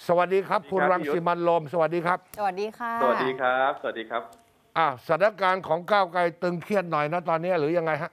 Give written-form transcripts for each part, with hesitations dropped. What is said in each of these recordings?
สวัสดีครับคุณรังสิมันต์โรมสวัสดีครับสวัสดีค่ะสวัสดีครับสวัสดีครับสถานการณ์ของก้าวไกลตึงเครียดหน่อยนะตอนนี้หรือยังไงฮะ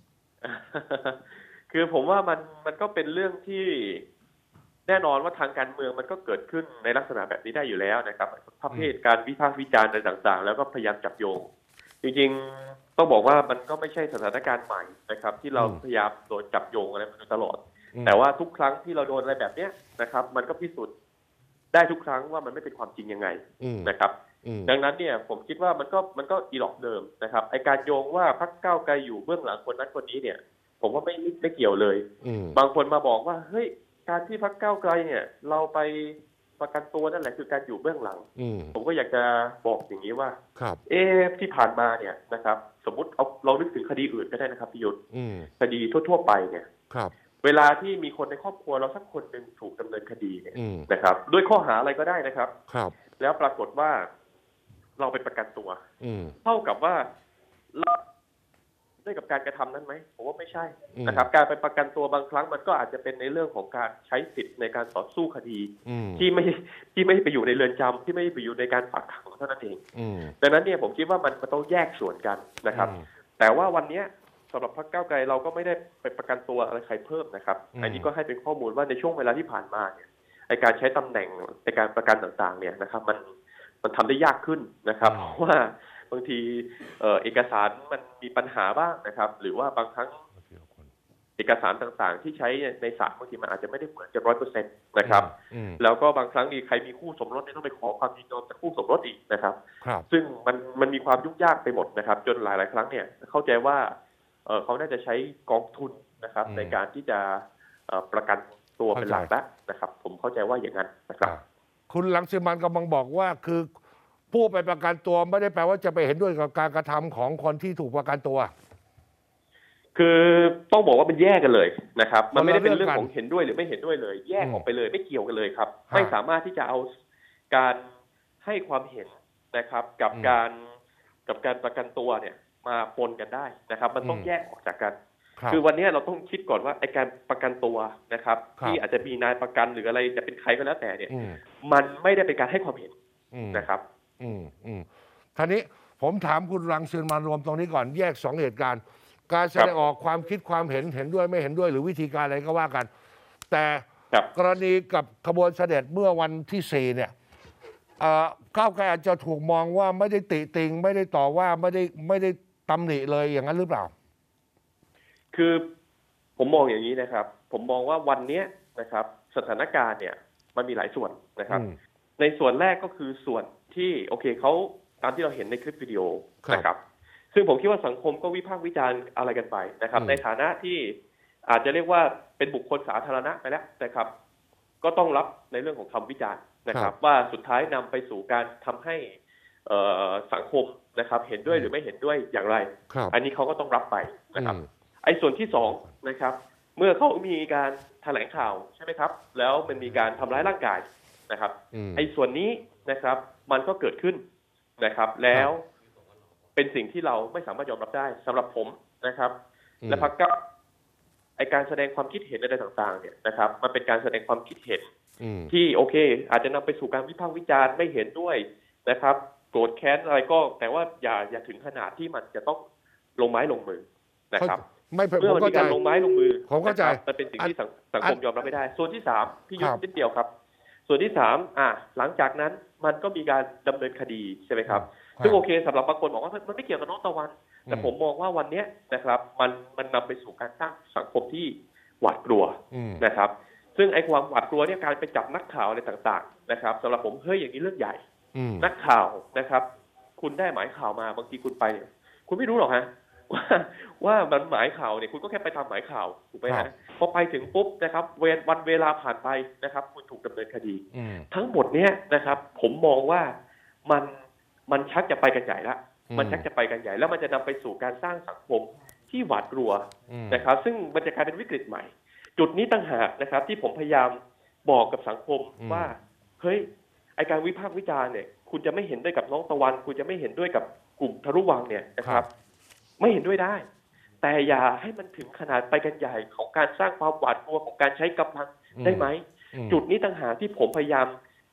คือผมว่ามันก็เป็นเรื่องที่แน่นอนว่าทางการเมืองมันก็เกิดขึ้นในลักษณะแบบนี้ได้อยู่แล้วนะครับประเภทการวิพากษ์วิจารณ์อะไรต่างๆแล้วก็พยายามจับโยงจริงๆต้องบอกว่ามันก็ไม่ใช่สถานการณ์ใหม่นะครับที่เราพยายามโดนจับโยงอะไรมาตลอดแต่ว่าทุกครั้งที่เราโดนอะไรแบบเนี้ยนะครับมันก็พิสูจน์ได้ทุกครั้งว่ามันไม่เป็นความจริงยังไงนะครับดังนั้นเนี่ยผมคิดว่ามันก็อีหลอกเดิมนะครับไอการโยงว่าพรรคก้าวไกลอยู่เบื้องหลังคนนั้นคนนี้เนี่ยผมว่าไม่เกี่ยวเลยบางคนมาบอกว่าเฮ้ยการที่พรรคก้าวไกลเนี่ยเราไปประกันตัวนั่นแหละคือการอยู่เบื้องหลังผมก็อยากจะบอกอย่างนี้ว่าที่ผ่านมาเนี่ยนะครับสมมติเรานึกถึงคดีอื่นก็ได้นะครับพี่ยุทธคดีทั่วๆไปเนี่ยเวลาที่มีคนในครอบครัวเราสักคนหนึ่งถูกดำเนินคดีเนี่ยนะครับด้วยข้อหาอะไรก็ได้นะครับแล้วปรากฏว่าเราไปประกันตัวเท่ากับว่าเราได้กับการกระทำนั้นไหมผมว่าไม่ใช่นะครับการไปประกันตัวบางครั้งมันก็อาจจะเป็นในเรื่องของการใช้สิทธิ์ในการต่อสู้คดีที่ไม่ไปอยู่ในเรือนจำที่ไม่ไปอยู่ในการฝากขังเท่านั้นเองดังนั้นเนี่ยผมคิดว่ามันต้องแยกส่วนกันนะครับแต่ว่าวันนี้สำหรับพรรคก้าวไกลเราก็ไม่ได้ไปประกันตัวอะไรใครเพิ่มนะครับอันนี้ก็ให้เป็นข้อมูลว่าในช่วงเวลาที่ผ่านมาเนี่ยในการใช้ตำแหน่งในการประกันต่างๆเนี่ยนะครับมันทำได้ยากขึ้นนะครับเพราะว่าบางทีเอกสารมันมีปัญหาบ้างนะครับหรือว่าบางครั้งเอกสารต่างๆที่ใช้ในศาลบางทีมันอาจจะไม่ได้เหมือนกัน100%นะครับแล้วก็บางครั้งใครมีคู่สมรสต้องไปขอความยินยอมจากคู่สมรสอีกนะครับซึ่งมันมีความยุ่งยากไปหมดนะครับจนหลายๆครั้งเนี่ยเข้าใจว่าเขาน่าจะใช้กองทุนนะครับในการที่จะประกันตัวเป็นหลักแล้วนะครับผมเข้าใจว่าอย่างนั้นนะครับคุณรังสิมันต์กำลังบอกว่าคือผู้ไปประกันตัวไม่ได้แปลว่าจะไปเห็นด้วยกับการกระทำของคนที่ถูกประกันตัวคือต้องบอกว่าเป็นแยกกันเลยนะครับมันไม่ได้เป็นเรื่องของเห็นด้วยหรือไม่เห็นด้วยเลยแยกออกไปเลยไม่เกี่ยวกันเลยครับไม่สามารถที่จะเอาการให้ความเห็นนะครับกับการประกันตัวเนี่ยมาปนกันได้นะครับมันต้องแยกออกจากกันคือวันนี้เราต้องคิดก่อนว่าไอ้การประกันตัวนะครับที่อาจจะมีนายประกันหรืออะไรจะเป็นใครก็แล้วแต่เนี่ยมันไม่ได้เป็นการให้ความเห็นนะครับท่านี้ผมถามคุณรังสิมันต์รวมตรงนี้ก่อนแยกสองเหตุการณ์การแสดงออกความคิดความเห็นด้วยไม่เห็นด้วยหรือวิธีการอะไรก็ว่ากันแต่กรณีกับขบวนเสด็จเมื่อวันที่4เนี่ยก้าวไกลอาจจะถูกมองว่าไม่ได้ติติงไม่ได้ต่อว่าไม่ได้ตำหนิเลยอย่างนั้นหรือเปล่าคือผมมองอย่างนี้นะครับผมมองว่าวันนี้นะครับสถานการณ์เนี่ยมันมีหลายส่วนนะครับในส่วนแรกก็คือส่วนที่โอเคเขาตามที่เราเห็นในคลิปวิดีโอนะครับซึ่งผมคิดว่าสังคมก็วิพากษ์วิจารณ์อะไรกันไปนะครับในฐานะที่อาจจะเรียกว่าเป็นบุคคลสาธารณะไปแล้วนะครับก็ต้องรับในเรื่องของคำวิจารณ์นะครับว่าสุดท้ายนำไปสู่การทำให้สังคมนะครับเห็นด้วยหรือไม่เห็นด้วยอย่างไรอันนี้เขาก็ต้องรับไปนะครับไอ้ส่วนที่สองนะครับเมื่อเขามีการแถลงข่าวใช่ไหมครับแล้วมันมีการทำร้ายร่างกายนะครับไอ้ส่วนนี้นะครับมันก็เกิดขึ้นนะครับแล้วเป็นสิ่งที่เราไม่สามารถยอมรับได้สำหรับผมนะครับและพรรคก้าวไอ้การแสดงความคิดเห็นอะไรต่างๆเนี่ยนะครับมันเป็นการแสดงความคิดเห็นที่โอเคอาจจะนำไปสู่การวิพากษ์วิจารณ์ไม่เห็นด้วยนะครับโกรธแค้นอะไรก็แต่ว่าอย่าถึงขนาดที่มันจะต้องลงไม้ลงมือนะครับเมื่อมันมีการลงไม้ลงมือผมเข้าใจมันเป็นสิ่งที่สังคมยอมรับไม่ได้ส่วนที่3พี่ยุทธนิดเดียวครับส่วนที่3หลังจากนั้นมันก็มีการดำเนินคดีใช่ไหมครับซึ่งโอเคสำหรับบางคนบอกว่ามันไม่เกี่ยวกับน้องตะวันแต่ผมมองว่าวันนี้นะครับมันนำไปสู่การสร้างสังคมที่หวาดกลัวนะครับซึ่งไอ้ความหวาดกลัวเนี่ยการไปจับนักข่าวอะไรต่างๆนะครับสำหรับผมเฮ้ยอย่างนี้เรื่องใหญ่นักข่าวนะครับคุณได้หมายข่าวมาบางทีคุณไปคุณไม่รู้หรอกฮะว่ามันหมายข่าวเนี่ยคุณก็แค่ไปทำหมายข่าวถูกไหมฮะพอไปถึงปุ๊บนะครับวันเวลาผ่านไปนะครับคุณถูกดำเนินคดีทั้งหมดเนี้ยนะครับผมมองว่ามันชักจะไปกันใหญ่ละมันชักจะไปกันใหญ่แล้วมันจะนำไปสู่การสร้างสังคมที่หวาดกลัวนะครับซึ่งมันจะกลายเป็นวิกฤตใหม่จุดนี้ต่างหากนะครับที่ผมพยายามบอกกับสังคมว่าเฮ้ยไอการวิพากษ์วิจารณ์เนี่ยคุณจะไม่เห็นด้วยกับน้องตะวันคุณจะไม่เห็นด้วยกับกลุ่มทะลุวังเนี่ยนะครับไม่เห็นด้วยได้แต่อย่าให้มันถึงขนาดไปกันใหญ่ของการสร้างความหวาดกลัวของการใช้กำลังได้ไหมจุดนี้ต่างหากที่ผมพยายาม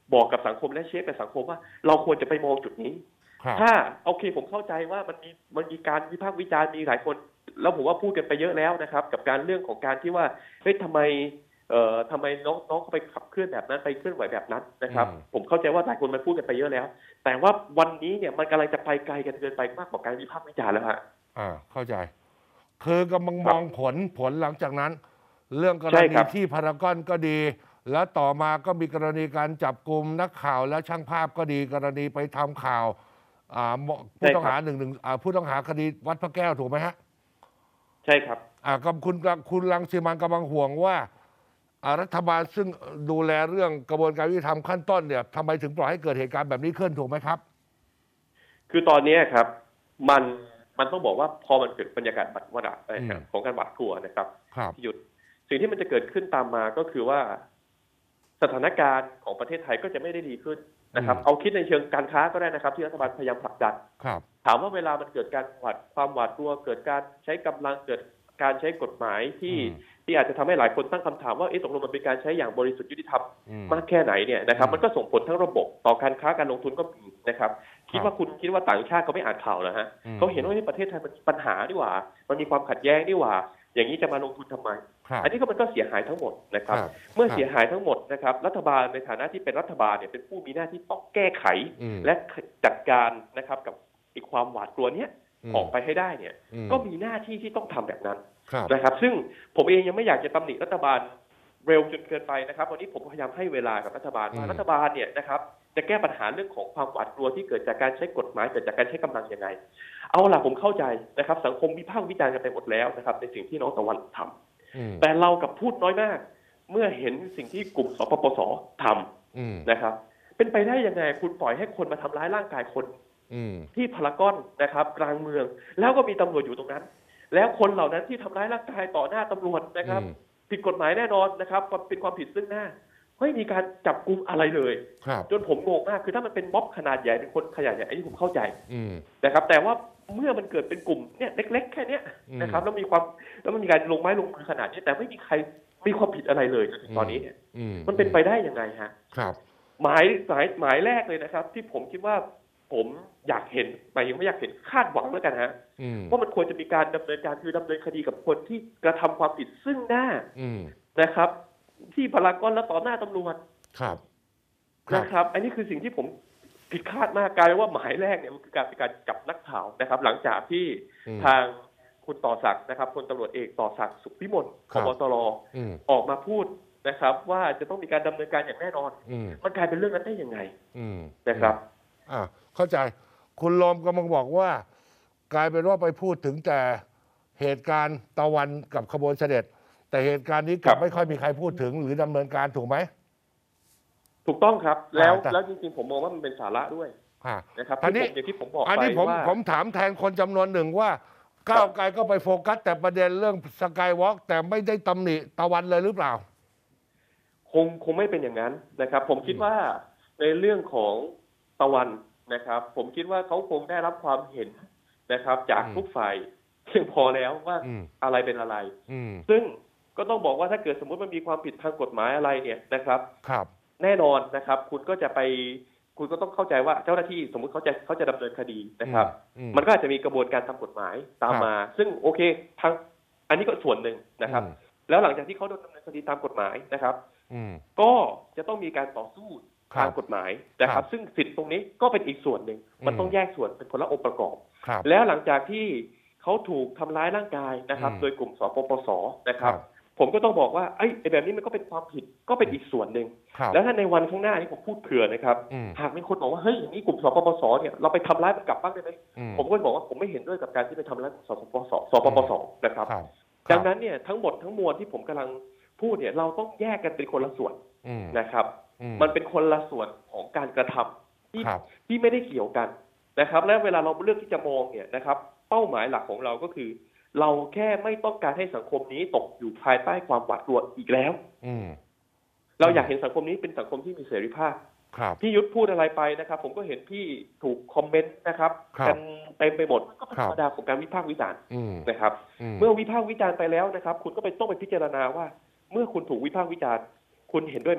บอกกับสังคมและเช็คกับสังคมว่าเราควรจะไปมองจุดนี้ถ้าโอเคผมเข้าใจว่ามันมีการวิพากษ์วิจารณ์มีหลายคนแล้วผมว่าพูดกันไปเยอะแล้วนะครับกับการเรื่องของการที่ว่าเฮ้ยทำไมน้องเขาไปขับเคลื่อนแบบนั้นไปเคลื่อนไหวแบบนั้นนะครับผมเข้าใจว่าหลายคนมันพูดกันไปเยอะแล้วแต่ว่าวันนี้เนี่ยมันกำลังจะไปไกลกันเกินไปมากกว่าการวิพากษ์วิจารณ์แล้วฮะเข้าใจคือกำลังมองผลหลังจากนั้นเรื่องกรณีที่พารากอนก็ดีแล้วต่อมาก็มีกรณีการจับกลุ่มนักข่าวและช่างภาพก็ดีกรณีไปทำข่าวผู้ต้องหาผู้ต้องหาคดีวัดพระแก้วถูกไหมฮะใช่ครับกับคุณรังสิมันกำลังห่วงว่ารัฐบาลซึ่งดูแลเรื่องกระบวนการยุติธรรมขั้นต้นเนี่ยทำไมถึงปล่อยให้เกิดเหตุการณ์แบบนี้ขึ้นถูกไหมครับคือตอนนี้ครับมันต้องบอกว่าพอมันเกิดบรรยากาศบัดวดของการหวาดกลัวนะครับหยุดสิ่งที่มันจะเกิดขึ้นตามมาก็คือว่าสถานการณ์ของประเทศไทยก็จะไม่ได้ดีขึ้นนะครับเอาคิดในเชิงการค้าก็ได้นะครับที่รัฐบาลพยายามผลักดันถามว่าเวลามันเกิดความหวาดกลัวเกิดการใช้กำลังเกิดการใช้กฎหมายที่อาจจะทำให้หลายคนตั้งคำถามว่าตกลงมันเป็นการใช้อย่างบริสุทธิ์ยุติธรรมมากแค่ไหนเนี่ยนะครับมันก็ส่งผลทั้งระบบต่อการค้าการลงทุนก็มีนะครับคิดว่าต่างชาติเขาไม่อ่านข่าวนะฮะเขาเห็นว่าประเทศไทยมันมีปัญหาดีกว่ามันมีความขัดแย้งดีกว่าอย่างนี้จะมาลงทุนทำไมอันนี้ก็มันก็เสียหายทั้งหมดนะครับเมื่อเสียหายทั้งหมดนะครับรัฐบาลในฐานะที่เป็นรัฐบาลเนี่ยเป็นผู้มีหน้าที่ต้องแก้ไขและจัดการนะครับกับอีกความหวาดกลัวนี้ออกไปให้ได้เนี่ยก็มีหน้าที่ที่ต้องทำแบบนั้นนะครับซึ่งผมเองยังไม่อยากจะตำหนิรัฐบาลเร็วจนเกินไปนะครับวันนี้ผมพยายามให้เวลากับรัฐบาลว่ารัฐบาลเนี่ยนะครับจะแก้ปัญหาเรื่องของความหวาดกลัวที่เกิดจากการใช้กฎหมายเกิดจากการใช้กำลังยังไงเอาล่ะผมเข้าใจนะครับสังคมวิพากษ์วิจารณ์กันไปหมดแล้วนะครับในสิ่งที่น้องตะวันทำแต่เรากับพูดน้อยมากเมื่อเห็นสิ่งที่กลุ่มสปปสทำนะครับเป็นไปได้ยังไงคุณปล่อยให้คนมาทำร้ายร่างกายคนที่พารากอนนะครับกลางเมืองแล้วก็มีตำรวจอยู่ตรงนั้นแล้วคนเหล่านั้นที่ทำร้ายร่างกายต่อหน้าตำรวจนะครับผิดกฎหมายแน่นอนนะครับเป็นความผิดซึ่งหน้าไม่มีการจับกุมอะไรเลยจนผมงงมากคือถ้ามันเป็นม็อบขนาดใหญ่เป็นคนขนาดใหญ่อันนี้ผมเข้าใจนะครับแต่ว่าเมื่อมันเกิดเป็นกลุ่มเนี่ยเล็กๆแค่นี้นะครับแล้วมันมีการลงไม้ลงมือขนาดนี้แต่ไม่มีใครมีความผิดอะไรเลยจนถึงตอนนี้เนี่ยมันเป็นไปได้ยังไงฮะหมายแรกเลยนะครับที่ผมคิดว่าผมอยากเห็นหมายถึงไม่อยากเห็นคาดหวังแล้วกันฮะว่ามันควรจะมีการดำเนินการคือดำเนินคดีกับคนที่กระทำความผิดซึ่งหน้านะครับที่พารากอนและต่อหน้าตำรวจนะครับอันนี้คือสิ่งที่ผมผิดคาดมากกลายเป็นว่าหมายแรกเนี่ยมันคือการจับนักข่าวนะครับหลังจากที่ทางคุณต่อศักดิ์นะครับพลตำรวจเอกต่อศักดิ์สุขวิมลผบ.ตร.ออกมาพูดนะครับว่าจะต้องมีการดำเนินการอย่างแน่นอนมันกลายเป็นเรื่องนั้นได้ยังไงนะครับเข้าใจคุณลมกำลังบอกว่ากลายเป็นว่าไปพูดถึงแต่เหตุการณ์ตะวันกับขบวนเสด็จแต่เหตุการณ์นี้กลับไม่ค่อยมีใครพูดถึงหรือดำเนินการถูกไหมถูกต้องครับแล้วจริงๆผมมองว่ามันเป็นสาระด้วยนะครับที่ผมบอกไปว่าอันนี้ผมถามแทนคนจำนวนหนึ่งว่าก้าวไกลก็ไปโฟกัสแต่ประเด็นเรื่องสกายวอล์กแต่ไม่ได้ตำหนิตะวันเลยหรือเปล่าคงไม่เป็นอย่างนั้นนะครับผมคิดว่าในเรื่องของตะวันนะครับผมคิดว่าเขาคงได้รับความเห็นนะครับจากทุกฝ่ายเพียงพอแล้วว่าอะไรเป็นอะไรซึ่งก็ต้องบอกว่าถ้าเกิดสมมติมันมีความผิดทางกฎหมายอะไรเนี่ยนะครับแน่นอนนะครับคุณก็ต้องเข้าใจว่าเจ้าหน้าที่สมมุติเขาจะดำเนินคดีนะครับมันก็อาจจะมีกระบวนการทางกฎหมายตามมาซึ่งโอเคทางอันนี้ก็ส่วนหนึ่งนะครับแล้วหลังจากที่เขาโดนดำเนินคดีตามกฎหมายนะครับก็จะต้องมีการต่อสู้ทางกฎหมายนะครับซึ่งสิทธิ์ตรงนี้ก็เป็นอีกส่วนหนึ่งมันต้องแยกส่วนเป็นคนละองค์ประกอบแล้วหลังจากที่เขาถูกทำร้ายร่างกายนะครับโดยกลุ่มสปปสนะครับผมก็ต้องบอกว่าไอ้แบบนี้มันก็เป็นความผิดก็เป็นอีกส่วนหนึ่งแล้วถ้าในวันข้างหน้านี้ผมพูดเผื่อนะครับหากมีคนบอกว่าเฮ้ยอย่างนี้กลุ่มสปปสเนี่ยเราไปทำร้ายมันกลับบ้างได้ไหมผมก็บอกว่าผมไม่เห็นด้วยกับการที่ไปทำร้ายสปปสนะครับดังนั้นเนี่ยทั้งหมดทั้งมวลที่ผมกำลังพูดเนี่ยเราต้องแยกกันเป็นคนละส่วนนะครับมันเป็นคนละส่วนของการกระทำที่ไม่ได้เกี่ยวกันนะครับและเวลาเราเลือกที่จะมองเนี่ยนะครับเป้าหมายหลักของเราก็คือเราแค่ไม่ต้องการให้สังคมนี้ตกอยู่ภายใต้ความหวาดกลัวอีกแล้วเราอยากเห็นสังคมนี้เป็นสังคมที่มีเสรีภาพพี่ยุทธพูดอะไรไปนะครับผมก็เห็นพี่ถูกคอมเมนต์นะครับกันเต็มไปหมดก็เป็นธรรมดาของการวิพากษ์วิจารณ์นะครับเมื่อวิพากษ์วิจารณ์ไปแล้วนะครับคุณก็ต้องไปพิจารณาว่าเมื่อคุณถูกวิพากษ์วิจารณ์คุณเห็นด้วยไหม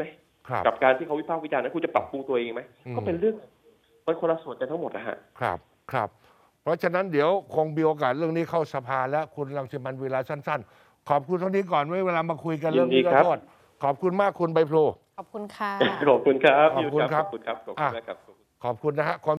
ครับกับการที่เขาวิพากษ์วิจารณ์นั้นคุณจะปรับปรุงตัวเองไหมก็เป็นเรื่องมันคนละส่วนกันทั้งหมดนะฮะครับครับเพราะฉะนั้นเดี๋ยวคงมีโอกาสเรื่องนี้เข้าสภาแล้วคุณรังสิมันต์เวลาสั้นๆ ขอบคุณเท่านี้ก่อนไว้เวลามาคุยกันเรื่องนี้ก็โทษขอบคุณมากคุณใบพลูขอบคุณค่ะขอบคุณครับขอบคุณครับขอบคุณครับขอบคุณมากครับขอบคุณนะฮะ